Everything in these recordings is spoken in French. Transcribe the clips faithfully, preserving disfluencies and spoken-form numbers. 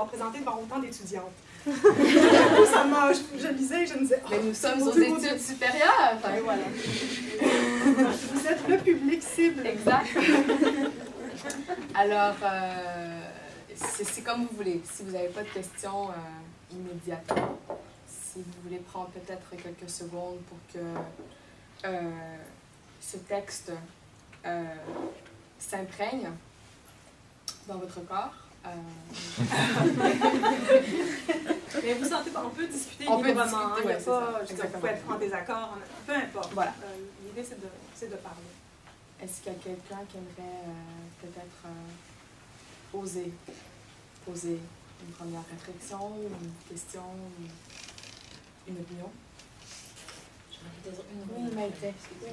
d'avoir présenté devant autant d'étudiantes. Du coup, ça m'a, je, je lisais et je me disais... Oh, mais nous sommes aux Dieu, études supérieures. Enfin, et voilà. Vous êtes le public cible. Exact. Alors, euh, c'est comme vous voulez. Si vous n'avez pas de questions euh, immédiatement, si vous voulez prendre peut-être quelques secondes pour que euh, ce texte euh, s'imprègne dans votre corps. Euh... Mais vous sentez pas, on peut discuter on librement, peut discuter, hein, il ouais, n'y a pas, je veux dire, vous pouvez être en désaccord, peu importe. Voilà. Euh, L'idée, c'est de, de parler. Est-ce qu'il y a quelqu'un qui aimerait euh, peut-être euh, oser poser une première réflexion, une question, une opinion? J'aurais peut-être une Oui, Maïté. Oui.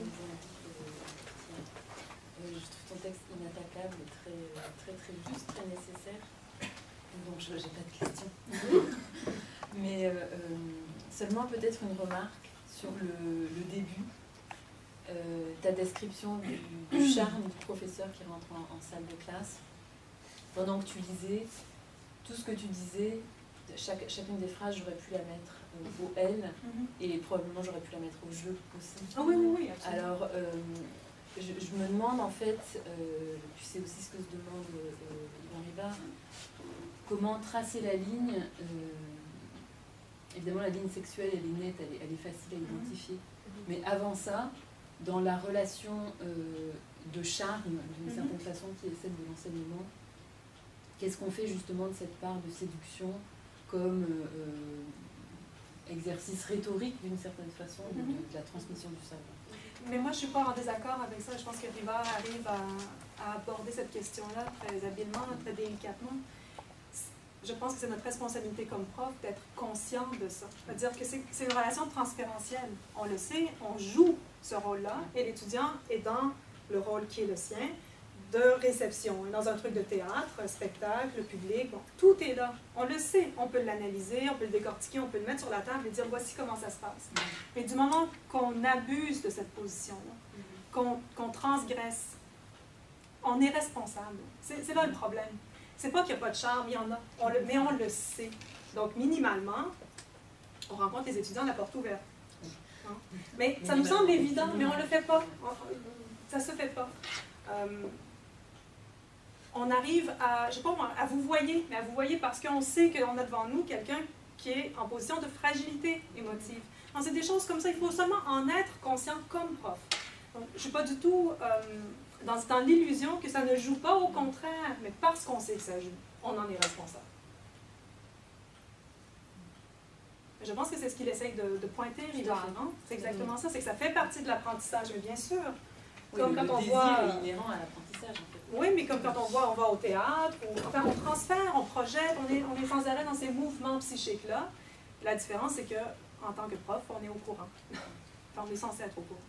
Je trouve ton texte inattaquable, très, très, très juste, très nécessaire. Donc, je n'ai pas de questions. Mais euh, seulement peut-être une remarque sur le, le début. Euh, ta description du, du charme du professeur qui rentre en, en salle de classe. Pendant que tu lisais, tout ce que tu disais, chaque, chacune des phrases, j'aurais pu la mettre euh, au L, mm-hmm. et probablement j'aurais pu la mettre au je aussi. Ah oui, oui, oui, absolument. Alors, euh, je, je me demande en fait, euh, puis c'est aussi ce que se demande euh, Yvan Rivard, comment tracer la ligne. euh, évidemment, la ligne sexuelle, elle est nette, elle est, elle est facile à identifier. Mm-hmm. Mais avant ça, dans la relation euh, de charme, d'une mm-hmm. certaine façon, qui est celle de l'enseignement, qu'est-ce qu'on fait justement de cette part de séduction comme euh, exercice rhétorique d'une certaine façon de, de, de la transmission du savoir? Mais moi, je ne suis pas en désaccord avec ça. Je pense que Rivard arrive à, à aborder cette question-là très habilement, très délicatement. Je pense que c'est notre responsabilité comme prof d'être conscient de ça. C'est-à-dire que c'est une relation transférentielle. On le sait, on joue ce rôle-là, et l'étudiant est dans le rôle qui est le sien, de réception. Dans un truc de théâtre, un spectacle, le public, bon, tout est là. On le sait, on peut l'analyser, on peut le décortiquer, on peut le mettre sur la table et dire voici comment ça se passe. Mais du moment qu'on abuse de cette position-là, qu'on qu'on transgresse, on est responsable. C'est là le problème. C'est pas qu'il n'y a pas de charme, il y en a, on le, mais on le sait. Donc, minimalement, on rencontre les étudiants à la porte ouverte. Hein? Mais ça nous semble évident, mais on ne le fait pas. Ça ne se fait pas. Euh, on arrive à, je sais pas moi, à vous voyer, mais à vous voyer parce qu'on sait qu'on a devant nous quelqu'un qui est en position de fragilité émotive. C'est des choses comme ça, il faut seulement en être conscient comme prof. Donc, je ne suis pas du tout euh, dans, dans l'illusion que ça ne joue pas, au contraire, mais parce qu'on sait que ça joue, on en est responsable. Je pense que c'est ce qu'il essaye de, de pointer, Rivard, non? C'est exactement ça, c'est que ça fait partie de l'apprentissage, mais bien sûr. Oui, comme le, quand le on désir voit, est inhérent à l'apprentissage, en fait. Oui, mais comme quand on voit, on va au théâtre, ou, enfin, on transfère, on projette, on est, on est sans arrêt dans ces mouvements psychiques-là. La différence, c'est qu'en tant que prof, on est au courant. Enfin, on est censé être au courant.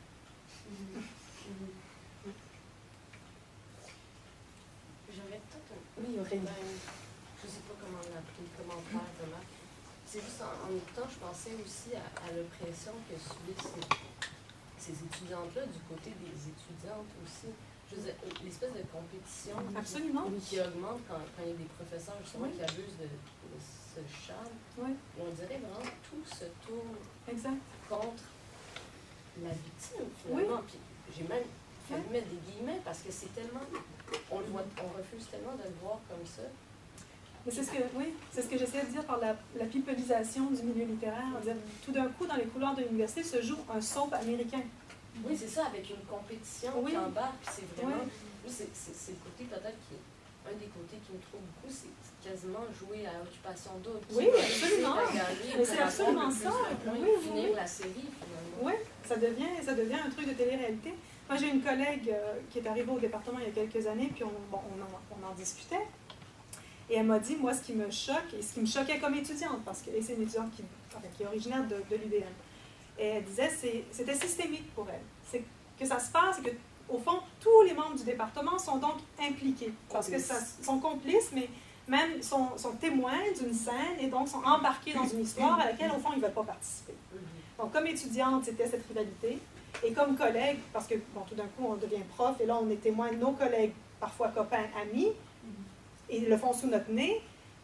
J'aurais peut-être un... Oui, Aurélie. Ben, je ne sais pas comment l'appeler, comment faire, comment... C'est juste en, en écoutant, je pensais aussi à, à l'oppression que subissent ces, ces étudiantes-là, du côté des étudiantes aussi. Je veux dire, l'espèce de compétition Absolument. Qui, qui augmente quand, quand il y a des professeurs justement oui. qui abusent de, de ce charme. Oui. On dirait vraiment que tout se tourne exact. contre la victime, finalement. Oui. Puis j'ai même fallu mettre des guillemets parce que c'est tellement... On, le voit, on refuse tellement de le voir comme ça. Mais c'est ce que, oui, c'est ce que j'essayais de dire par la, la pipelisation du milieu littéraire. On disait, tout d'un coup, dans les couloirs de l'université, se joue un soap américain. Oui, c'est ça, avec une compétition oui. qui embarque, puis c'est vraiment... Oui. C'est le côté peut-être qui est... Un des côtés qui me trouve beaucoup, c'est quasiment jouer à Occupation Double. Oui, absolument. Mais c'est absolument ça. Oui, oui, finir oui. la série, finalement. Oui, ça devient, ça devient un truc de télé-réalité. Moi, j'ai une collègue euh, qui est arrivée au département il y a quelques années, puis on, bon, on, en, on en discutait. Et elle m'a dit, moi, ce qui me choque, et ce qui me choquait comme étudiante, parce que c'est une étudiante qui, enfin, qui est originaire de, de l'U D M. Et elle disait, c'était systémique pour elle. C'est que ça se passe, et que au fond, tous les membres du département sont donc impliqués, parce que ça, sont complices, mais même sont, sont témoins d'une scène, et donc sont embarqués dans une histoire à laquelle, au fond, ils ne veulent pas participer. Donc, comme étudiante, c'était cette rivalité, et comme collègue, parce que, bon, tout d'un coup, on devient prof, et là, on est témoin de nos collègues, parfois copains, amis, et ils le font sous notre nez,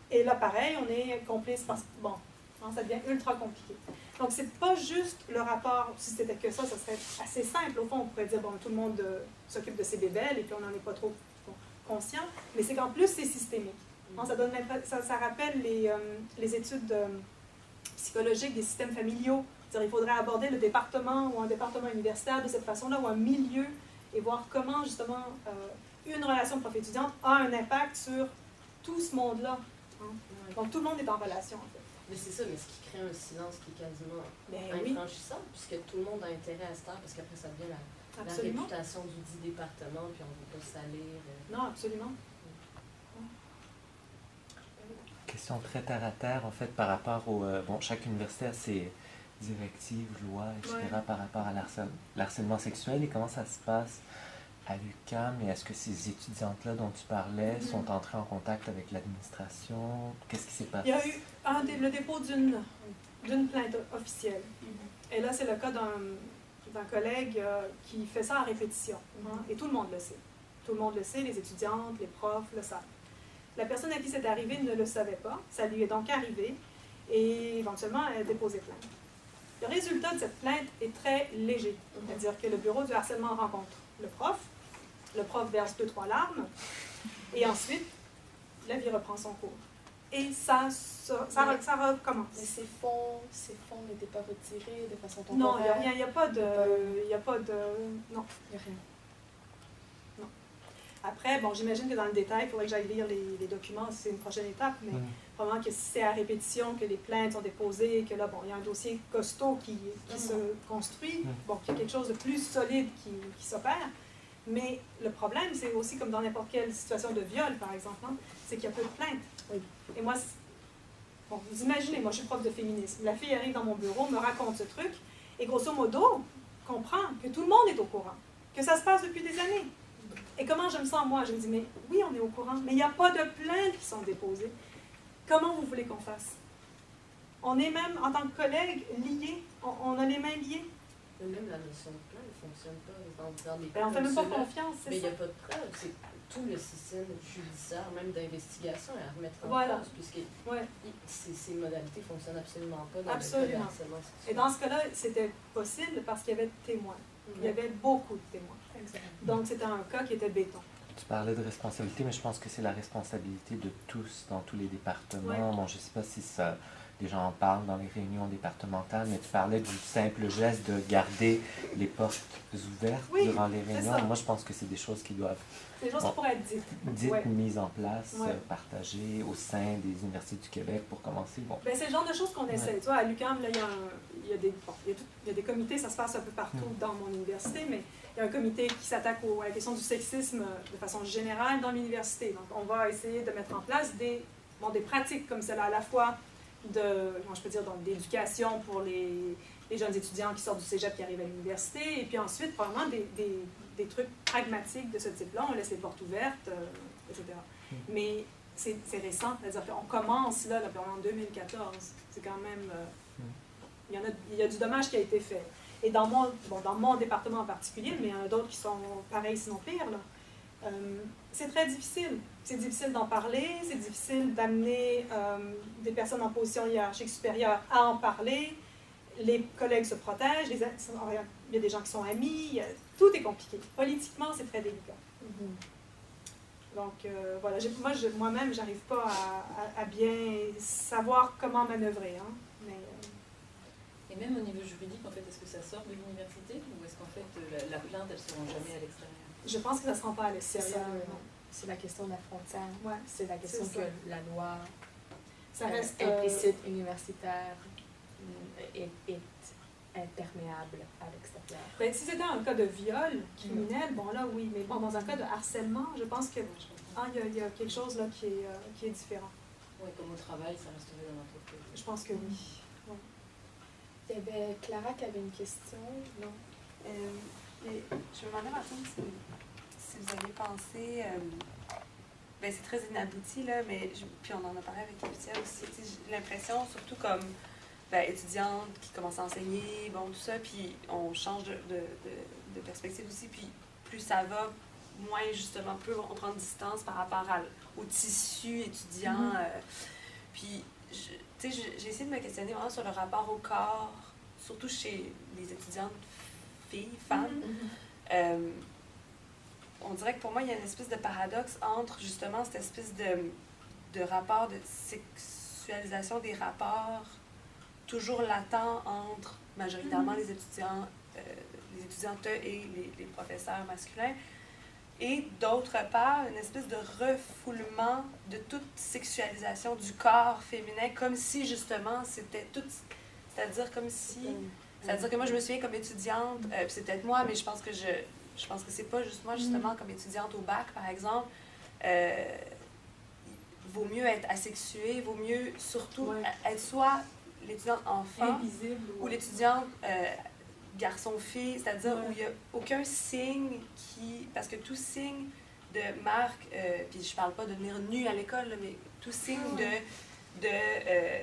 Et là, pareil, on est complice parce que, bon, hein, ça devient ultra compliqué. Donc, c'est pas juste le rapport, si c'était que ça, ça serait assez simple. Au fond, on pourrait dire, bon, tout le monde euh, s'occupe de ses bébelles et puis on n'en est pas trop bon, conscient, mais c'est qu'en plus, c'est systémique. Hein, ça, donne, ça, ça rappelle les, euh, les études euh, psychologiques des systèmes familiaux. C'est-à-dire, il faudrait aborder le département ou un département universitaire de cette façon-là, ou un milieu, et voir comment, justement, euh, une relation prof-étudiante a un impact sur tout ce monde-là. Hein. Donc, tout le monde est en relation, en fait. Mais c'est ça, mais ce qui crée un silence qui est quasiment Ben infranchissable, oui. Puisque tout le monde a intérêt à se taire, parce qu'après, ça devient la, la réputation du dit département, puis on ne veut pas salir. Euh... Non, absolument. Question très terre à terre, en fait, par rapport au... Euh, bon, chaque université a ses directives, lois, et cetera, ouais. par rapport à l'harcèlement sexuel, et comment ça se passe à l'U Q A M, et est-ce que ces étudiantes-là dont tu parlais mm-hmm. sont entrées en contact avec l'administration? Qu'est-ce qui s'est passé? Il y a eu un dé le dépôt d'une plainte officielle. Mm-hmm. Et là, c'est le cas d'un collègue euh, qui fait ça à répétition. Hein, et tout le monde le sait. Tout le monde le sait, les étudiantes, les profs le savent. La personne à qui c'est arrivé ne le savait pas. Ça lui est donc arrivé. Et éventuellement, elle a déposé plainte. Le résultat de cette plainte est très léger. Mm-hmm. C'est-à-dire que le bureau du harcèlement rencontre le prof. Le prof verse deux, trois larmes, et ensuite, la vie reprend son cours. Et ça, ça, ça, mais, ça recommence. Mais ces fonds, ces fonds n'étaient pas retirés de façon temporaire? Non, il n'y a rien, il n'y a pas de... Il n'y a pas de... Non. Il n'y a rien. Non. Après, bon, j'imagine que dans le détail, il faudrait que j'aille lire les, les documents, c'est une prochaine étape, mais mmh. probablement que si c'est à répétition, que les plaintes sont déposées, que là, bon, il y a un dossier costaud qui, qui mmh. se construit, mmh. bon, qu'il y a quelque chose de plus solide qui, qui s'opère. Mais le problème, c'est aussi comme dans n'importe quelle situation de viol, par exemple, hein, c'est qu'il y a peu de plaintes. Oui. Et moi, bon, vous imaginez, moi je suis prof de féminisme, la fille arrive dans mon bureau, me raconte ce truc, et grosso modo, comprend que tout le monde est au courant, que ça se passe depuis des années. Et comment je me sens, moi? Je me dis, mais oui, on est au courant, mais il n'y a pas de plaintes qui sont déposées. Comment vous voulez qu'on fasse? On est même, en tant que collègues, liés, on, on a les mains liées. Même la notion de plainte ne fonctionne pas dans, dans les ben, on ne fait même pas confiance, c'est ça. Mais il n'y a pas de preuve. C'est tout le système judiciaire, même d'investigation, à remettre en voilà. cause, puisque ouais. ces, ces modalités ne fonctionnent absolument pas dans absolument. le Et dans ce cas-là, c'était possible parce qu'il y avait témoins. Mm-hmm. Il y avait beaucoup de témoins. Exactement. Donc, c'était un cas qui était béton. Tu parlais de responsabilité, mais je pense que c'est la responsabilité de tous dans tous les départements. Ouais. Bon, je ne sais pas si ça... Les gens en parlent dans les réunions départementales, mais tu parlais du simple geste de garder les portes ouvertes oui, durant les réunions. Moi, je pense que c'est des choses qui doivent C'est des choses bon, qui pourraient être dites. Dites, ouais. mises en place, ouais. partagées au sein des universités du Québec pour commencer. Bon. Ben, c'est le genre de choses qu'on essaie. Ouais. Tu vois, à l'U Q A M, il y, y, y, bon, y, y a des comités, ça se passe un peu partout mm. dans mon université, mais il y a un comité qui s'attaque à la question du sexisme de façon générale dans l'université. Donc, on va essayer de mettre en place des, bon, des pratiques comme cela, à la fois de, comment je peux dire, donc d'éducation pour les, les jeunes étudiants qui sortent du cégep qui arrivent à l'université, et puis ensuite, probablement, des, des, des trucs pragmatiques de ce type-là. On laisse les portes ouvertes, euh, et cetera. Mm. Mais c'est récent, c'est-à-dire qu'on commence là, là en deux mille quatorze. C'est quand même... Euh, mm. il, y en a, il y a du dommage qui a été fait. Et dans mon, bon, dans mon département en particulier, mais il y en a d'autres qui sont pareils, sinon pires, là. Euh, c'est très difficile. C'est difficile d'en parler, c'est difficile d'amener euh, des personnes en position hiérarchique supérieure à en parler. Les collègues se protègent, les, il y a des gens qui sont amis, a, tout est compliqué. Politiquement, c'est très délicat. Mm-hmm. Donc, euh, voilà, moi, moi-même, j'arrive pas à, à, à bien savoir comment manœuvrer. Hein, mais, euh... Et même au niveau juridique, en fait, est-ce que ça sort de l'université ou est-ce qu'en fait, la, la plainte, elle ne se rend jamais à l'extérieur? Je pense que ça ne se rend pas à l'extérieur. C'est la question de la frontière. Ouais, c'est la question que la loi ça reste, euh, implicite universitaire est, est imperméable à l'extérieur. Ben, si c'était un cas de viol criminel, mmh. bon là oui, mais bon, dans un cas de harcèlement, je pense qu'il ah, y, y a quelque chose là qui est, euh, qui est différent. Oui, comme au travail, ça resterait dans l'entreprise. Je pense que oui. Ouais. Il y avait Clara qui avait une question. Non. Euh, et je me demandais maintenant si, si vous avez pensé, euh, ben c'est très inabouti là, mais je, puis on en a parlé avec Laetitia aussi, j'ai l'impression surtout comme ben, étudiante qui commence à enseigner, bon tout ça, puis on change de, de, de, de perspective aussi, puis plus ça va, moins justement, plus on prend de distance par rapport à, au tissu étudiant. Mm-hmm. euh, Puis, je- tu sais, j'ai essayé de me questionner vraiment sur le rapport au corps, surtout chez les étudiantes filles, femmes. Mm-hmm. Euh, on dirait que pour moi, il y a une espèce de paradoxe entre justement cette espèce de, de rapport de sexualisation des rapports toujours latent entre majoritairement les étudiants, euh, les étudiantes et les, les professeurs masculins, et d'autre part, une espèce de refoulement de toute sexualisation du corps féminin, comme si justement c'était tout, c'est-à-dire comme si, c'est-à-dire que moi je me souviens comme étudiante, euh, puis c'est peut-être moi, mais je pense que je, je pense que c'est pas juste moi, justement, comme étudiante au bac par exemple, euh, vaut mieux être asexuée, vaut mieux surtout Ouais. être soit l'étudiante enfant Invisible. ou l'étudiante euh, garçon-fille, c'est-à-dire Ouais. où il n'y a aucun signe qui... Parce que tout signe de marque, euh, puis je parle pas de venir nu à l'école, là, mais tout signe Ouais. de, de euh,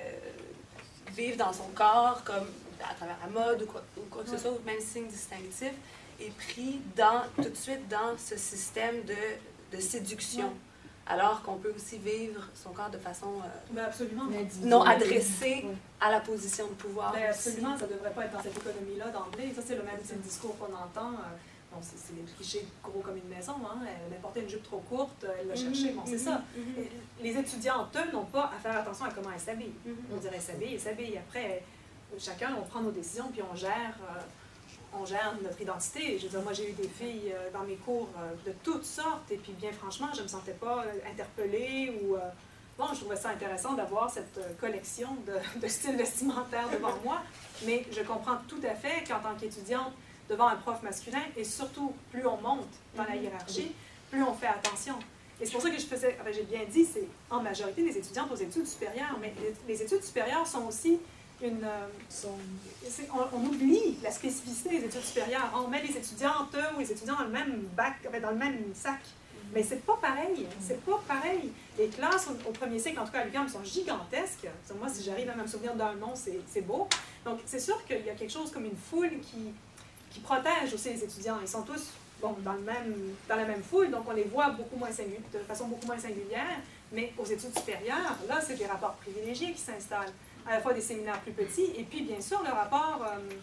vivre dans son corps, comme à travers la mode ou quoi, ou quoi que Ouais. ce soit, ou même signe distinctif, est pris dans, tout de suite dans ce système de, de séduction. Ouais. Alors qu'on peut aussi vivre son corps de façon euh, Ben absolument. non adressée Ouais. à la position de pouvoir. Ben aussi. absolument, ça ne devrait pas être dans cette économie-là d'emblée. Ça, c'est le même c'est le discours qu'on entend. euh, Bon, c'est c'est les clichés gros comme une maison. Hein. Elle a porté une jupe trop courte, elle l'a cherché. Bon, c'est ça. Mhm. Et les étudiantes, eux, n'ont pas à faire attention à comment elles s'habillent. Mhm. On dirait s'habiller et s'habiller. Après, chacun, on prend nos décisions puis on gère, euh, on gère notre identité. Je veux dire, moi, j'ai eu des filles euh, dans mes cours euh, de toutes sortes. Et puis, bien franchement, je ne me sentais pas euh, interpellée ou... euh, bon, je trouvais ça intéressant d'avoir cette euh, collection de, de styles vestimentaires devant moi. Mais je comprends tout à fait qu'en tant qu'étudiante, devant un prof masculin, et surtout, plus on monte dans la hiérarchie, plus on fait attention. Et c'est pour ça que je faisais, enfin, j'ai bien dit, c'est en majorité des étudiantes aux études supérieures, mais les, les études supérieures sont aussi une... euh, sont- c'est- on, on oublie la spécificité des études supérieures. On met les étudiantes ou les étudiants dans le même bac, enfin, dans le même sac. Mais c'est pas pareil, c'est pas pareil. Les classes au, au premier cycle, en tout cas à l'U Q A M, sont gigantesques. Moi, si j'arrive à me souvenir d'un nom, c'est c'est beau. Donc, c'est sûr qu'il y a quelque chose comme une foule qui, qui protège aussi les étudiants. Ils sont tous bon, dans, le même, dans la même foule, donc on les voit beaucoup moins singu- de façon beaucoup moins singulière. Mais aux études supérieures, là, c'est des rapports privilégiés qui s'installent. À la fois des séminaires plus petits, et puis, bien sûr, le rapport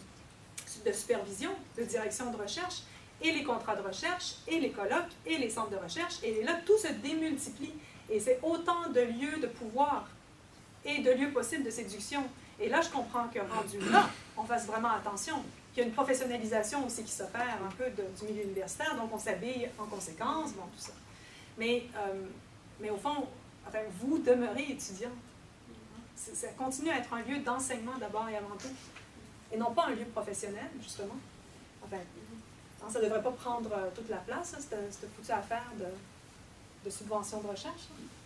euh, de supervision, de direction de recherche, et les contrats de recherche, et les colloques, et les centres de recherche. Et là, tout se démultiplie. Et c'est autant de lieux de pouvoir et de lieux possibles de séduction. Et là, je comprends que rendu là, on fasse vraiment attention. Qu'il y a une professionnalisation aussi qui s'opère un peu de, du milieu universitaire, donc on s'habille en conséquence, bon, tout ça. Mais, euh, mais au fond, enfin, vous demeurez étudiant. C'est- Ça continue à être un lieu d'enseignement d'abord et avant tout. Et non pas un lieu professionnel, justement. Enfin, hein, ça ne devrait pas prendre euh, toute la place, hein, cette, cette foutue affaire de, de subvention de recherche.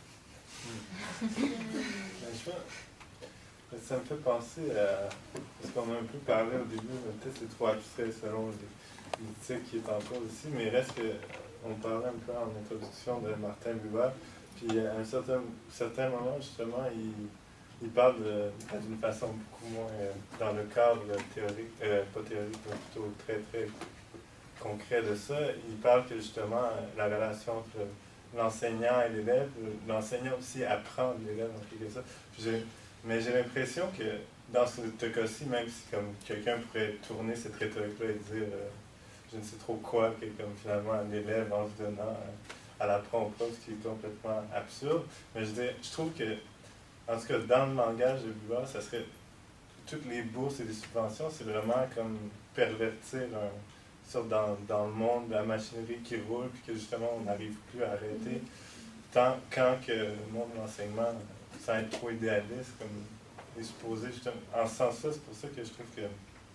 Ben, je vois, ça me fait penser à ce qu'on a un peu parlé au début, mais peut-être c'est trop abstrait selon l'éthique qui est en cours ici, mais il reste qu'on parlait un peu en introduction de Martin Buber, puis à un certain, certain moment, justement, il, il parle de- d'une façon beaucoup moins euh, dans le cadre théorique, euh, pas théorique, mais plutôt très très concret de ça. Il parle que justement la relation entre l'enseignant et l'élève, l'enseignant aussi apprend de l'élève en quelque sorte. Puis j'ai- mais j'ai l'impression que dans ce cas-ci, même si comme quelqu'un pourrait tourner cette rhétorique-là et dire euh, je ne sais trop quoi, que comme finalement l'élève en se donnant euh, à l'apprend au prof, ce qui est complètement absurde. Mais je, dis, je trouve que, en tout cas, dans le langage de Buber, ça serait toutes les bourses et les subventions, c'est vraiment comme pervertir un sorte dans, dans le monde de la machinerie qui roule, puis que justement on n'arrive plus à arrêter. Tant, quand que le monde de l'enseignement, sans être trop idéaliste, comme est supposé, justement, en ce sens-là, c'est pour ça que je trouve que,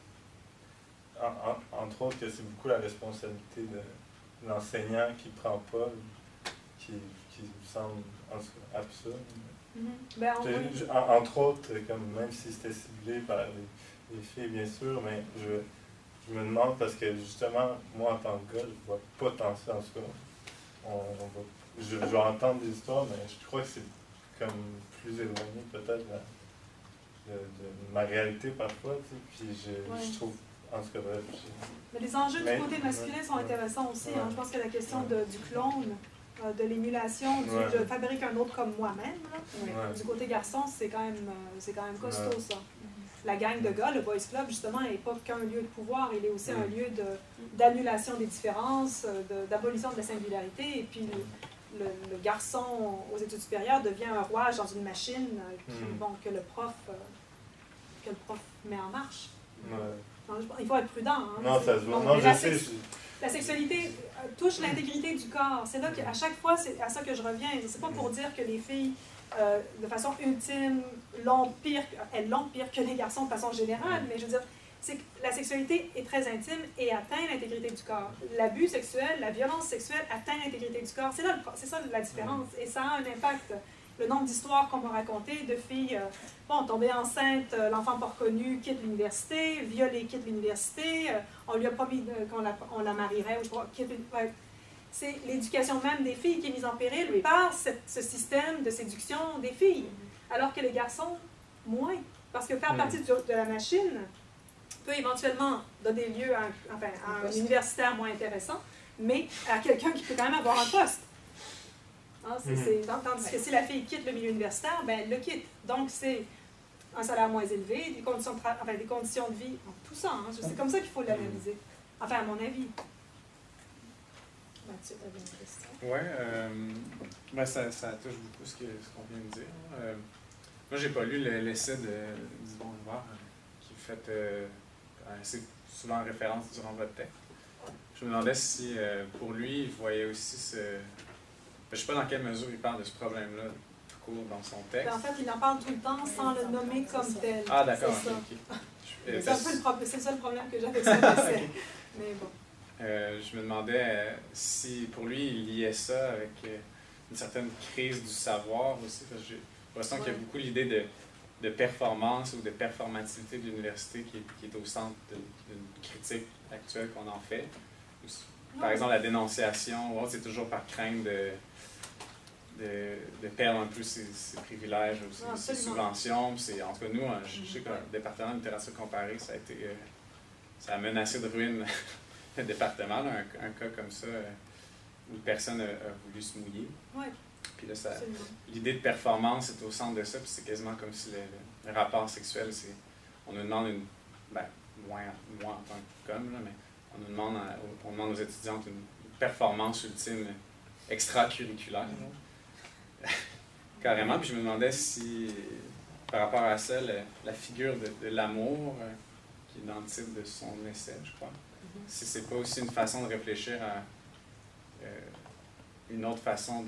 en, en, entre autres, que c'est beaucoup la responsabilité de l'enseignant qui ne prend pas, qui, qui me semble en tout cas, absurde. Mm-hmm. Ben, on- Je- je- en- entre autres, comme même si c'était ciblé par les, les filles, bien sûr, mais je, je me demande parce que justement, moi en tant que gars, je vois pas tant ça en tout cas. On, on va, je, je vais entendre des histoires, mais je crois que c'est comme plus éloigné peut-être de, de, de ma réalité parfois, tu sais, puis je, Ouais. je trouve, en tout cas, bref, je- Mais les enjeux Mais- du côté masculin sont ouais. intéressants aussi. Ouais. Hein. Je pense que la question de, du clone euh, de l'émulation, du Ouais. je fabrique un autre comme moi-même. là. Ouais. Du côté garçon, c'est quand même, euh, c'est quand même costaud, Ouais. ça. La gang de gars, le Boys Club, justement, n'est pas qu'un lieu de pouvoir, il est aussi un Mm. lieu de- d'annulation des différences, euh, de- d'abolition de la singularité. Et puis, le, le- le garçon aux études supérieures devient un rouage dans une machine euh, qui, Mm. bon, que, le prof, euh, que le prof met en marche. Ouais. Non, je- il faut être prudent. Hein, Non, C'est- ça se voit. bon, Non, mais je la sais. sex- je- La sexualité euh, touche l'intégrité du corps. C'est là qu'à chaque fois, c'est à ça que je reviens. C'est pas pour dire que les filles, euh, de façon ultime, l'ont pire, elles l'ont pire que les garçons de façon générale, mais je veux dire, c'est que la sexualité est très intime et atteint l'intégrité du corps. L'abus sexuel, la violence sexuelle atteint l'intégrité du corps. C'est là le pro- c'est ça la différence. Et ça a un impact. Le nombre d'histoires qu'on m'a racontées de filles, euh, bon, tombées enceintes, euh, l'enfant pas reconnu quitte l'université, violée quitte l'université, euh, on lui a promis de- qu'on la, on la marierait, ou je crois, quitte l'uni- ouais. C'est l'éducation même des filles qui est mise en péril par cette- ce système de séduction des filles. Alors que les garçons, moins. Parce que faire Mm. partie du- de la machine peut éventuellement donner lieu à un, enfin, à un universitaire moins intéressant, mais à quelqu'un qui peut quand même avoir un poste. Hein, c'est- Mhm. c'est- tandis que si la fille quitte le milieu universitaire, ben, elle le quitte. Donc, c'est un salaire moins élevé, des conditions de, tra- enfin, des conditions de vie, tout ça. Hein, c'est comme ça qu'il faut l'analyser. Enfin, à mon avis. Mathieu, tu avais une question? Oui, euh, ben ça, ça touche beaucoup ce que- ce qu'on vient de dire. Euh, moi, j'ai pas lu le- l'essai de d'Yvon Rivard, euh, qui fait euh, assez souvent en référence durant votre texte. Je me demandais si, euh, pour lui, il voyait aussi ce... Je ne sais pas dans quelle mesure il parle de ce problème-là tout court dans son texte. Ben, en fait, il en parle tout le temps sans le nommer comme tel. Ah, d'accord. C'est ça. ok, ok. Je- euh, C'est un peu le problème- c'est ça le problème que j'avais avec son essai. Mais bon. Euh, je me demandais euh, si, pour lui, il liait ça avec euh, une certaine crise du savoir aussi. Parce que j'ai l'impression qu'il y a Ouais. beaucoup l'idée de, de performance ou de performativité de l'université qui, est- qui est au centre de- d'une critique actuelle qu'on en fait. Par Ouais. exemple, la dénonciation, ou autre, c'est toujours par crainte de, de, de perdre un peu ses, ses privilèges ou ses, Ouais, ses absolument. subventions. Puis c'est- en tout cas, nous, hein, je, je sais que le département de littérature comparée, ça a été... euh, ça a menacé de ruine le département, là, un, un cas comme ça, euh, où personne a, a voulu se mouiller. Ouais, Puis là, ça, absolument. l'idée de performance est au centre de ça, puis c'est quasiment comme si le, le- le rapport sexuel, c'est, on nous demande une, ben, moins, moins en tant qu'homme, là, mais on nous demande, à- on demande aux étudiantes une, une performance ultime extracurriculaire, là. Carrément. Puis je me demandais si, par rapport à ça, le- la figure de, de l'amour, euh, qui est dans le titre de son essai, je crois, si c'est pas aussi une façon de réfléchir à euh, une autre façon de,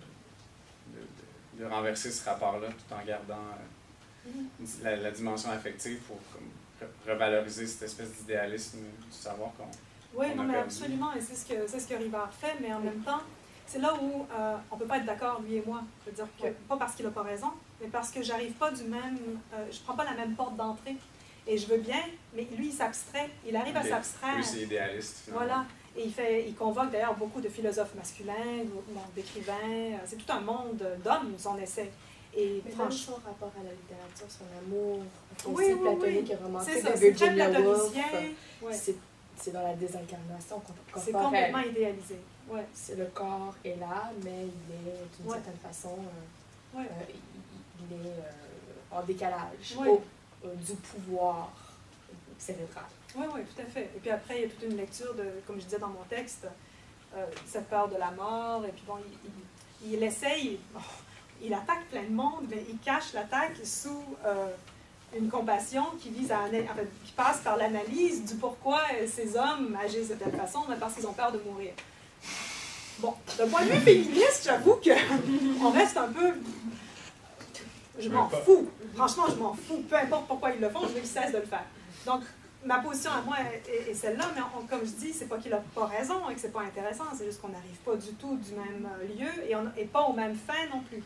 de, de- de renverser ce rapport-là tout en gardant euh, la, la dimension affective pour comme, re- revaloriser cette espèce d'idéalisme du savoir qu'on Oui, on non, a mais perdu. absolument, et c'est ce que, c'est ce que Rivard fait, mais en même temps, c'est là où euh, on ne peut pas être d'accord, lui et moi. Je veux dire que, pas parce qu'il n'a pas raison, mais parce que j'arrive pas du même, euh, je prends pas la même porte d'entrée. Et je veux bien, mais lui, il s'abstrait, il arrive à Lui, s'abstraire. Lui, c'est idéaliste, finalement. Voilà. Et il, fait, il convoque d'ailleurs beaucoup de philosophes masculins, bon, d'écrivains. euh, C'est tout un monde d'hommes, son essai. Et Mais même franchement, son rapport à la littérature, son amour, Oui, aussi oui, platonique oui. et romantique c'est de ça, c'est très Virginia Woolf. platonicien. Ouais. C'est c'est dans la désincarnation cor- C'est corporelle. complètement idéalisé. Ouais. C'est le corps est là, mais il est d'une Ouais. certaine façon, euh, Ouais. euh, il, il est euh, en décalage Ouais. au- euh, du pouvoir cérébral. Oui, oui, tout à fait. Et puis après, il y a toute une lecture de, comme je disais dans mon texte, euh, cette peur de la mort. Et puis bon, il, il, il essaye, oh, il attaque plein de monde, mais il cache l'attaque sous euh, une compassion qui vise à, ana- en fait, qui passe par l'analyse du pourquoi ces hommes agissent de telle façon, mais parce qu'ils ont peur de mourir. Bon, d'un point de vue féministe, j'avoue que on reste un peu. Je m'en fous. Franchement, je m'en fous. Peu importe pourquoi ils le font, je veux qu'ils cessent de le faire. Donc, ma position à moi est, est celle-là, mais on- comme je dis, c'est pas qu'il a pas raison et que c'est pas intéressant, c'est juste qu'on n'arrive pas du tout du même euh, lieu et, on, et pas aux mêmes fins non plus.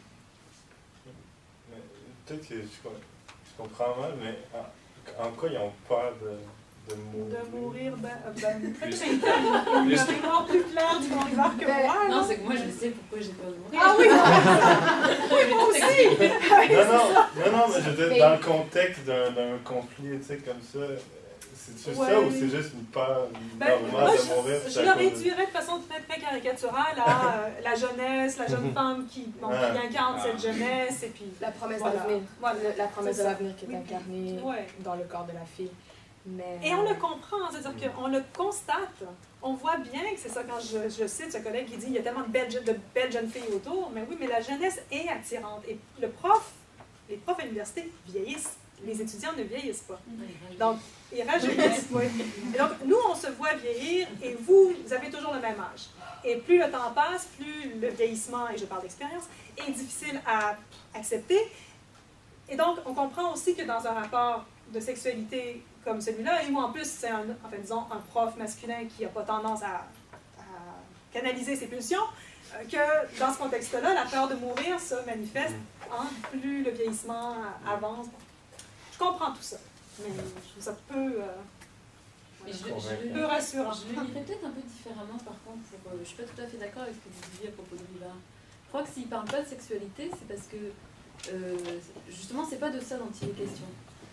Mais peut-être que je, com- je comprends mal, mais en, en quoi ils ont peur de, de mourir? De mourir, ben, euh, ben peut-être Plus- que une plus- mémoire plus claire du bon Rivard que Ben, moi. Non, là. c'est que moi, je sais pourquoi j'ai peur de mourir. Ah oui, oui, moi aussi! Non, non, non, non, mais je veux dire, Mais- dans le contexte d'un d'un conflit, tu sais, comme ça, C'est juste Ouais. ça ou c'est juste une peur Ben, normale moi, de mourir? je, c'est je à le cause de- réduirais de façon très, très caricaturale à euh, la jeunesse, la jeune femme qui, bon, qui Ah. incarne Ah. cette jeunesse, et puis... La promesse Voilà. d'avenir. Voilà. La, la promesse C'est de ça. l'avenir qui est Oui. incarnée Ouais. dans le corps de la fille. Mais, Et on le comprend, c'est-à-dire qu'on le constate. On voit bien que c'est ça, quand je, je cite ce collègue qui dit il y a tellement de belles, je- de belles jeunes filles autour, mais oui, mais la jeunesse est attirante. Et le prof, les profs à l'université vieillissent, les étudiants ne vieillissent pas. Donc, ils rajeunissent, oui. Et donc, nous, on se voit vieillir et vous, vous avez toujours le même âge. Et plus le temps passe, plus le vieillissement, et je parle d'expérience, est difficile à accepter. Et donc, on comprend aussi que dans un rapport de sexualité comme celui-là, et où en plus c'est un, enfin, disons, un prof masculin qui n'a pas tendance à, à canaliser ses pulsions, euh, que dans ce contexte-là, la peur de mourir se manifeste hein, plus le vieillissement avance. Je comprends tout ça, mais je trouve ça peu, euh, Et je, Convaincant. je, peu rassurant. je le lirais peut-être un peu différemment par contre. Pour, euh, je ne suis pas tout à fait d'accord avec ce que vous disiez à propos de Rivard. Je crois que s'il ne parle pas de sexualité, c'est parce que euh, justement, c'est pas de ça dont il est question.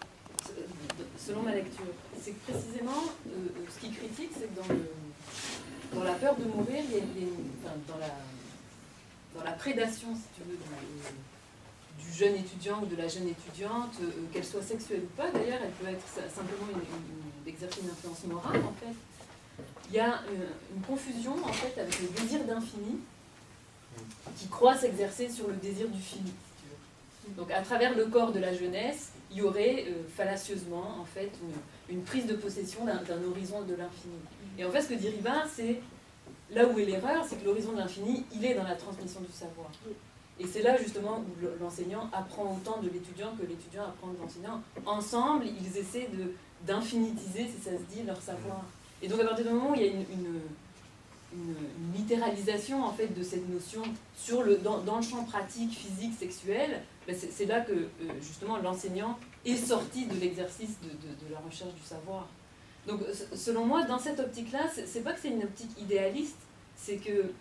Selon ma lecture, c'est que précisément, euh, ce qu'il critique, c'est que dans, le, dans la peur de mourir, il y a, il y a une- enfin, dans, la, dans la prédation, si tu veux, du, du jeune étudiant ou de la jeune étudiante, euh, qu'elle soit sexuelle ou pas, d'ailleurs, elle peut être simplement une, une, d'exercer une influence morale, en fait. Il y a une, une confusion, en fait, avec le désir d'infini, qui croit s'exercer sur le désir du fini, si tu veux. Donc, à travers le corps de la jeunesse, il y aurait euh, fallacieusement en fait une, une prise de possession d'un, d'un horizon de l'infini. Et en fait, ce que dit Rivard, c'est là où est l'erreur, c'est que l'horizon de l'infini, il est dans la transmission du savoir. Et c'est là justement où l'enseignant apprend autant de l'étudiant que l'étudiant apprend de l'enseignant. Ensemble, ils essaient de, d'infinitiser, si ça se dit, leur savoir. Et donc à partir du moment où il y a une, une, une, une littéralisation en fait de cette notion sur le, dans, dans le champ pratique, physique, sexuel, ben c'est, c'est là que euh, justement l'enseignant est sorti de l'exercice de, de, de la recherche du savoir. Donc selon moi, dans cette optique-là, c'est, c'est pas que c'est une optique idéaliste, c'est que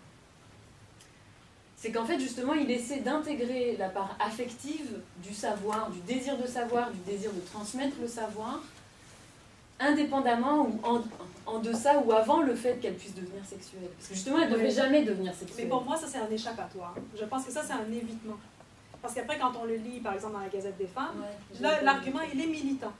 c'est qu'en fait justement il essaie d'intégrer la part affective du savoir, du désir de savoir, du désir de transmettre le savoir, indépendamment ou en, en deçà ou avant le fait qu'elle puisse devenir sexuelle. Parce que justement, elle ne devrait Oui. jamais devenir sexuelle. Mais pour moi, ça, c'est un échappatoire. Je pense que ça, c'est un évitement. Parce qu'après, quand on le lit, par exemple, dans la Gazette des femmes, Ouais, là, j'ai- l'argument, il est militant.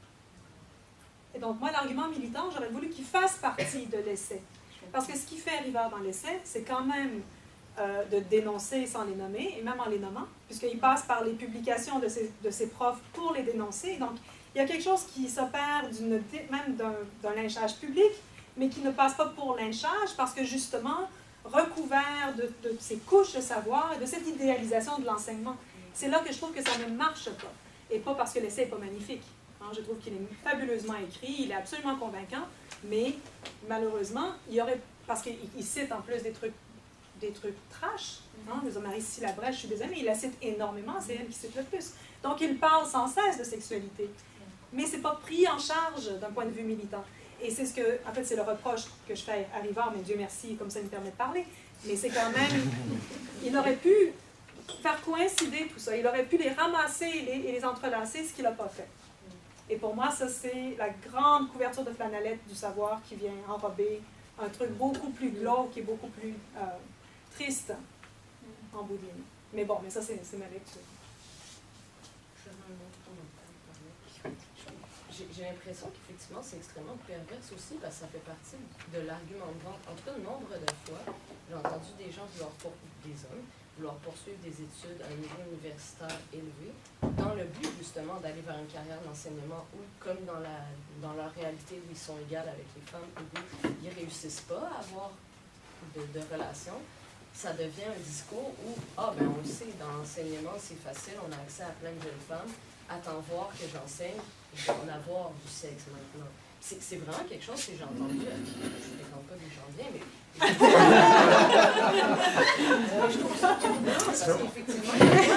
Et donc, moi, l'argument militant, j'aurais voulu qu'il fasse partie de l'essai. Parce que ce qui fait Rivard dans l'essai, c'est quand même euh, de dénoncer sans les nommer, et même en les nommant, puisqu'il passe par les publications de ses, de ses profs pour les dénoncer. Donc, il y a quelque chose qui s'opère d'une, même d'un, d'un lynchage public, mais qui ne passe pas pour lynchage, parce que justement, recouvert de, de ces couches de savoir et de cette idéalisation de l'enseignement, c'est là que je trouve que ça ne marche pas. Et pas parce que l'essai n'est pas magnifique. Hein, je trouve qu'il est fabuleusement écrit, il est absolument convaincant, mais malheureusement, il y aurait, parce qu'il il cite en plus des trucs, des trucs trash, hein, de Marie-Cécile Labrèche, je suis désolée, mais il la cite énormément, c'est elle qui cite le plus. Donc il parle sans cesse de sexualité, mais c'est pas pris en charge d'un point de vue militant. Et c'est ce que, en fait, c'est le reproche que je fais à Rivard, mais Dieu merci, comme ça il me permet de parler. Mais c'est quand même, il aurait pu faire coïncider tout ça, il aurait pu les ramasser et les, et les entrelacer, ce qu'il n'a pas fait. Et pour moi, ça, c'est la grande couverture de flanellette du savoir qui vient enrober un truc beaucoup plus glauque et beaucoup plus euh, triste en bout de ligne. Mais bon, mais ça, c'est, c'est ma lecture. J'ai j'ai l'impression qu'effectivement, c'est extrêmement perverse aussi parce que ça fait partie de l'argument de vente. En tout cas, nombre de fois, j'ai entendu des gens vouloir pour des hommes vouloir poursuivre des études à un niveau universitaire élevé dans le but justement d'aller vers une carrière d'enseignement où, comme dans, la, dans leur réalité où ils sont égaux avec les femmes, où ils ne réussissent pas à avoir de, de relations, ça devient un discours où, ah ben on le sait, dans l'enseignement c'est facile, on a accès à plein de jeunes femmes, attends voir que j'enseigne, je vais en avoir du sexe maintenant. C'est, c'est vraiment quelque chose que j'ai entendu, je ne fréquente pas des gens bien, mais je trouve ça troublant parce qu'effectivement, il n'y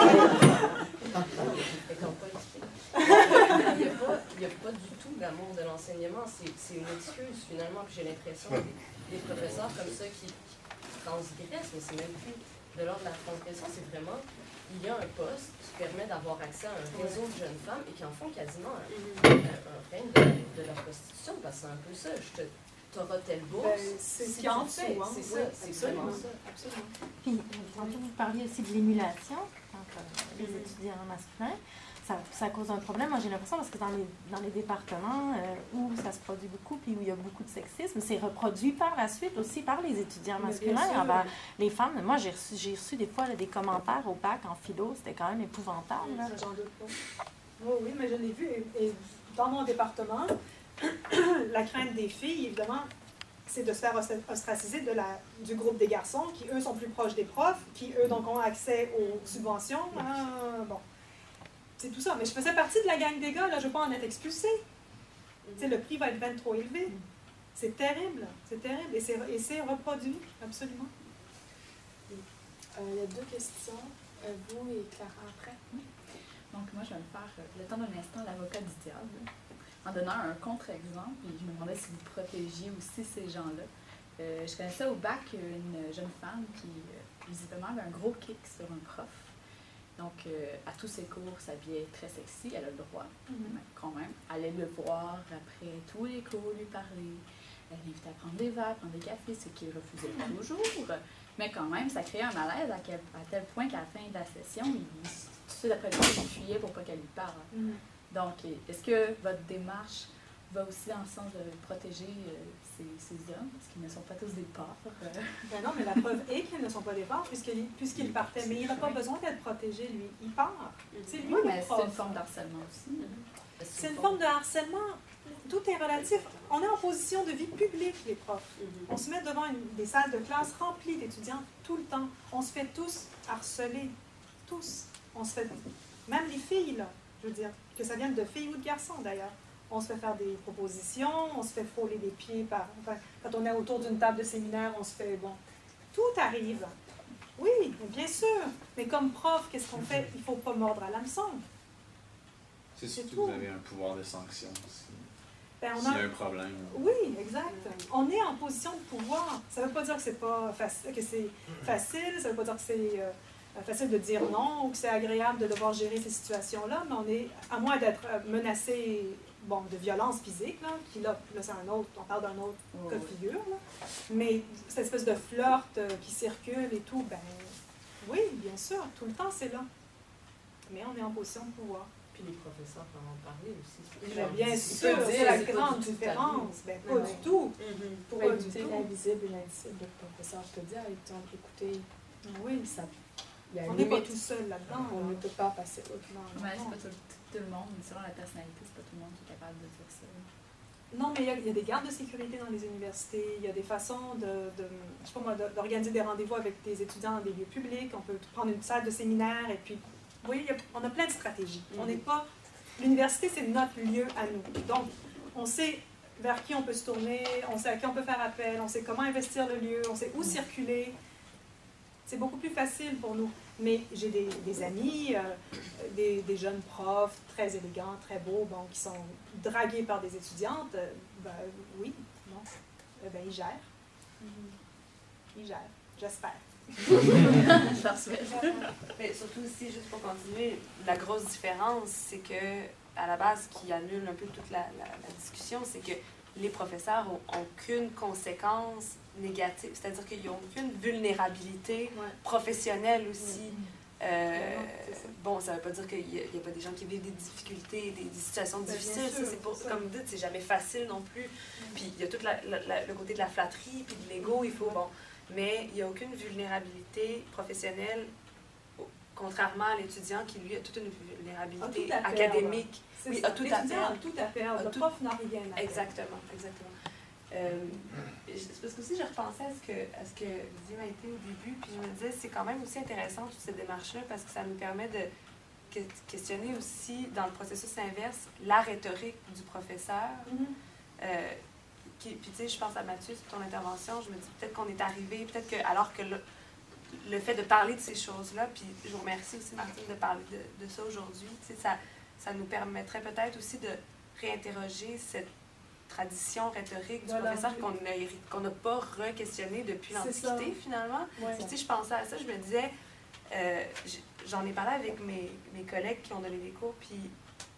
a, a pas du tout d'amour de l'enseignement, c'est, c'est une excuse finalement, puis j'ai l'impression que des, des professeurs comme ça qui, qui transgressent, mais c'est même plus de l'ordre de la transgression, c'est vraiment, il y a un poste qui permet d'avoir accès à un réseau de jeunes femmes et qui en font quasiment un, un, un règne de, de leur prostitution, parce que c'est un peu ça. Je te, t'auras telle bourse. Ben, c'est ce si qu'il y a en tu dessous, fais, hein. c'est Oui, ça, c'est absolument. vraiment ça. Absolument. Puis, euh, tantôt, vous parliez aussi de l'émulation entre euh, les Mhm. étudiants masculins. Ça, ça cause un problème, moi j'ai l'impression, parce que dans les, dans les départements euh, où ça se produit beaucoup, puis où il y a beaucoup de sexisme, c'est reproduit par la suite aussi par les étudiants Mais bien masculins sûr. envers les femmes. Moi, j'ai reçu, j'ai reçu des fois là, des commentaires au bac en philo, c'était quand même épouvantable. Là. Ça, j'en doute pas. Oui, oui, mais je l'ai vu. Et, et dans mon département, la crainte des filles, évidemment, c'est de se faire ostraciser de la, du groupe des garçons, qui, eux, sont plus proches des profs, qui, eux, donc, ont accès aux subventions. Ah, bon. C'est tout ça. Mais je faisais partie de la gang des gars, là, je ne veux pas en être expulsée. Tu sais, le prix va être bien trop élevé. C'est terrible, c'est terrible. Et c'est, et c'est reproduit, absolument. Euh, il y a deux questions. Euh, vous et Clara après. Donc, moi, je vais me faire, euh, le temps d'un instant, l'avocat du diable, en donnant un contre-exemple. Et je me demandais si vous protégiez aussi ces gens-là. Euh, je connaissais au bac une jeune femme qui, euh, visiblement, avait un gros kick sur un prof. Donc, euh, à tous ses cours, s'habillait très sexy, elle a le droit, Mm-hmm. mais quand même. Allait le voir après tous les cours, lui parler. Elle l'invitait à prendre des verres, prendre des cafés, ce qu'il refusait toujours. Mais quand même, ça créait un malaise à, quel, à tel point qu'à la fin de la session, il, tout de suite après le cours, il fuyait pour pas qu'elle lui parle. Mm-hmm. Donc, est-ce que votre démarche va aussi dans le sens de protéger euh, ces, ces hommes, parce qu'ils ne sont pas tous des porcs? Euh. Ben non, mais la preuve est qu'ils ne sont pas des porcs, puisqu'il, puisqu'il partait. Mais il n'a pas besoin d'être protégé, lui. Il part. C'est lui Oui, le mais c'est prof. une forme d'harcèlement aussi. C'est une forme de harcèlement. Tout est relatif. On est en position de vie publique, les profs. On se met devant une, des salles de classe remplies d'étudiants tout le temps. On se fait tous harceler. Tous. On se fait... Même les filles, là. Je veux dire, que ça vienne de filles ou de garçons, d'ailleurs. On se fait faire des propositions, on se fait frôler des pieds par... Enfin, quand on est autour d'une table de séminaire, on se fait... Bon, tout arrive. Oui, bien sûr. Mais comme prof, qu'est-ce qu'on fait? Il ne faut pas mordre à l'hameçon. C'est C'est surtout tout. que vous avez un pouvoir de sanction aussi. Ben, on S'il y a... a un problème. Oui, exact. On est en position de pouvoir. Ça ne veut pas dire que c'est pas faci- que c'est facile, ça ne veut pas dire que c'est euh, facile de dire non ou que c'est agréable de devoir gérer ces situations-là, mais on est, à moins d'être euh, menacé bon, de violence physique, là, qui là, là c'est un autre, on parle d'un autre Oh, cas de oui. figure, là. Mais cette espèce de flirt euh, qui circule et tout, ben oui, bien sûr, tout le temps c'est là. Mais on est en position de pouvoir. Puis les professeurs peuvent en parler aussi. Mais bien Ils sûr, peuvent c'est dire, la c'est pas grande du tout différence. Ben, pas Ouais. du tout. Mhm. Pour Pas du éviter tout. l'invisible et l'indicible, le professeur peut dire, exemple, écoutez, Oui, ça, il y a on une n'est pas limite. tout seul là-dedans. On ne peut pas passer autre. Non, non, Ouais, c'est non. pas tout, tout le monde, mais selon la personnalité, c'est pas tout le monde qui est capable de dire ça. Non, mais il y, a, il y a des gardes de sécurité dans les universités, il y a des façons de, de je sais pas moi, de- d'organiser des rendez-vous avec des étudiants dans des lieux publics, on peut prendre une salle de séminaire et puis, oui, il y a- on a plein de stratégies. On n'est pas, l'université c'est notre lieu à nous. Donc, on sait vers qui on peut se tourner, on sait à qui on peut faire appel, on sait comment investir le lieu, on sait où circuler. C'est beaucoup plus facile pour nous. Mais j'ai des, des amis, euh, des, des jeunes profs très élégants, très beaux, bon, qui sont dragués par des étudiantes. euh, ben oui, non. Eh ben, ils gèrent. Ils gèrent, j'espère. Je leur souhaite. Mais surtout aussi, juste pour continuer, la grosse différence, c'est que, à la base, qui annule un peu toute la, la, la discussion, c'est que les professeurs n'ont aucune conséquence négative, c'est-à-dire qu'ils n'ont aucune vulnérabilité Ouais. professionnelle aussi. Euh, Non, c'est ça. bon, ça ne veut pas dire qu'il n'y a, il y a pas des gens qui vivent des difficultés, des, des situations Ben, bien difficiles. sûr, Ça, c'est pour, c'est ça. comme vous dites, c'est jamais facile non plus. Puis il y a tout la, la- la- le côté de la flatterie, puis de l'ego, il faut, bon. Mais il n'y a aucune vulnérabilité professionnelle, au- contrairement à l'étudiant qui, lui, a toute une A vulnérabilité tout à perdre. académique. C'est Oui, ça. a tout à L'étudiant a perdre. tout à perdre. A Le tout- prof n'a rien à perdre. Exactement, exactement. Euh, c'est parce que aussi, je repensais à ce que, à ce que vous disiez, Maïté, au début, puis je me disais, c'est quand même aussi intéressant, toute cette démarche-là, parce que ça nous permet de que- questionner aussi, dans le processus inverse, la rhétorique du professeur. Mhm. Euh, qui- puis, tu sais, je pense à Mathieu, sur ton intervention, je me dis peut-être qu'on est arrivé, peut-être que, alors que le, le fait de parler de ces choses-là, puis je vous remercie aussi, Martine, de parler de, de ça aujourd'hui, tu sais, ça, ça nous permettrait peut-être aussi de réinterroger cette tradition rhétorique du Voilà. professeur qu'on n'a héri- qu'on n'a pas re-questionné depuis C'est ça. l'Antiquité, finalement. Ouais. Puis, tu sais, je pensais à ça, je me disais, euh, j- j'en ai parlé avec mes, mes collègues qui ont donné des cours, puis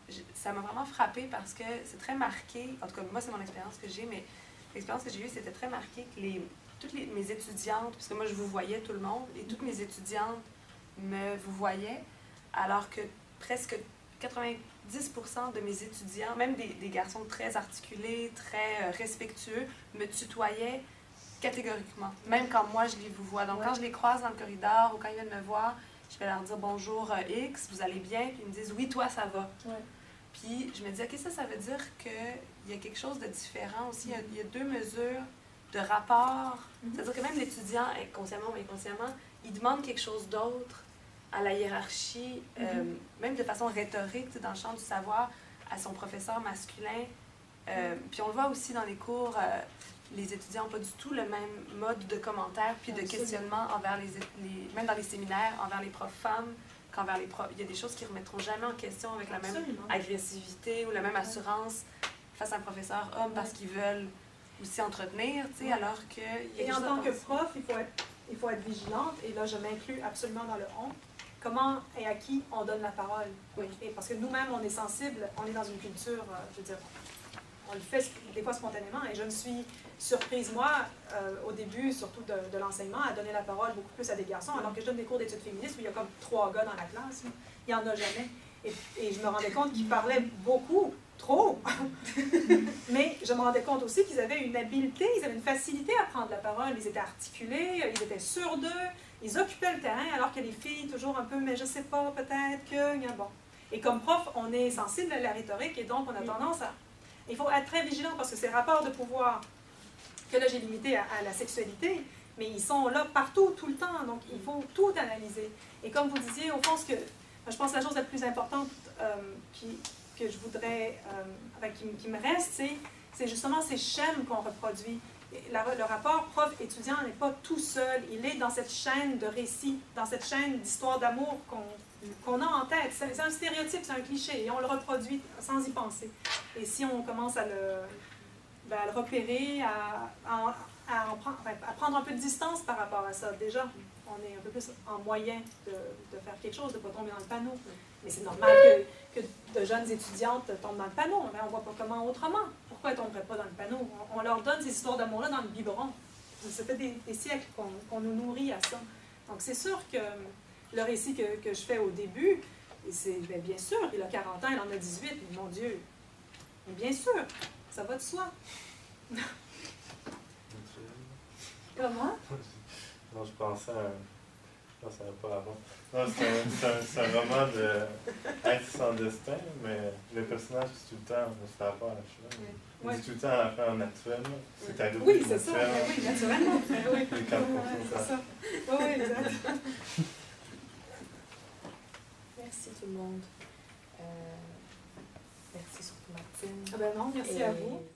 je- ça m'a vraiment frappée parce que c'est très marqué, en tout cas, moi, c'est mon expérience que j'ai, mais l'expérience que j'ai eue, c'était très marqué que les, toutes les, mes étudiantes, parce que moi, je vous voyais tout le monde, et toutes mes étudiantes me vous voyaient, alors que presque quatre-vingt-dix pour cent de mes étudiants, même des, des garçons très articulés, très euh, respectueux, me tutoyaient catégoriquement, même quand moi, je les vous vois. Donc, Ouais. quand je les croise dans le corridor ou quand ils viennent me voir, je vais leur dire « Bonjour euh, X, vous allez bien? » Puis ils me disent « Oui, toi, ça va. Ouais. » Puis je me dis « OK, ça, ça veut dire qu'il y a quelque chose de différent aussi. Il y a, il y a deux mesures de rapport. Mhm. C'est-à-dire que même l'étudiant, consciemment ou inconsciemment, il demande quelque chose d'autre à la hiérarchie, euh, Mhm. même de façon rhétorique, tu sais, dans le champ du savoir, à son professeur masculin. Euh, Puis on le voit aussi dans les cours, euh, les étudiants n'ont pas du tout le même mode de commentaire puis de Absolument. questionnement envers les, les, même dans les séminaires, envers les profs femmes, qu'envers les profs. Il y a des choses qu'ils ne remettront jamais en question avec la même Absolument. agressivité ou la même assurance face à un professeur homme parce qu'ils veulent aussi entretenir, tu sais, Ouais. alors que... il y a Et des en choses à tant que penser. prof, il faut être, il faut être vigilante, et là, je m'inclus absolument dans le on. Comment et à qui on donne la parole. Oui. Et parce que nous-mêmes, on est sensible, on est dans une culture, euh, je veux dire, on le fait des fois spontanément, et je me suis surprise, moi, euh, au début, surtout de, de l'enseignement, à donner la parole beaucoup plus à des garçons, alors que je donne des cours d'études féministes où il y a comme trois gars dans la classe. Il n'y en a jamais. Et, et je me rendais compte qu'ils parlaient beaucoup, trop. Mais je me rendais compte aussi qu'ils avaient une habileté, ils avaient une facilité à prendre la parole. Ils étaient articulés, ils étaient sûrs d'eux, ils occupaient le terrain, alors que les filles, toujours un peu, mais je sais pas, peut-être que... Bon. Et comme prof, on est sensible à la rhétorique, et donc on a tendance à... Il faut être très vigilant, parce que ces rapports de pouvoir, que là j'ai limité à, à la sexualité, mais ils sont là partout, tout le temps, donc il faut tout analyser. Et comme vous disiez, au fond, ce que, je pense que la chose la plus importante euh, qui, que je voudrais, euh, enfin, qui, qui me reste, c'est, c'est justement ces chaînes qu'on reproduit. Et la- le rapport prof-étudiant n'est pas tout seul, il est dans cette chaîne de récits, dans cette chaîne d'histoire d'amour qu'on, qu'on a en tête. C'est, c'est un stéréotype, c'est un cliché, et on le reproduit sans y penser. Et si on commence à le, ben, à le repérer, à, à, à, en prendre, enfin, à prendre un peu de distance par rapport à ça, déjà, on est un peu plus en moyen de, de faire quelque chose, de ne pas tomber dans le panneau. Mais c'est normal que, que de jeunes étudiantes tombent dans le panneau. Ben, on ne voit pas comment autrement. Pourquoi elles ne tomberaient pas dans le panneau? On, on leur donne ces histoires d'amour-là dans le biberon. Ça fait des, des siècles qu'on, qu'on nous nourrit à ça. Donc c'est sûr que le récit que, que je fais au début, c'est ben, bien sûr, il a quarante ans, il en a dix-huit, mais mon Dieu. Mais bien sûr, ça va de soi. Comment? Non, je pensais à... Non, ça va pas avant. Non, c'est un, c'est un, c'est un roman de Être sans destin, mais le personnage dit tout le temps, on se fait pas à la chose. Il Ouais. dit tout le temps à la fin en actuel. C'est un Oui, c'est ça. naturel. Ben oui, naturellement. Ben oui. Les quatre pour Ouais, cent, c'est ça. Oui, oui, exact. Merci tout le monde. Euh, merci surtout Martine. Ah ben non, merci Et à vous.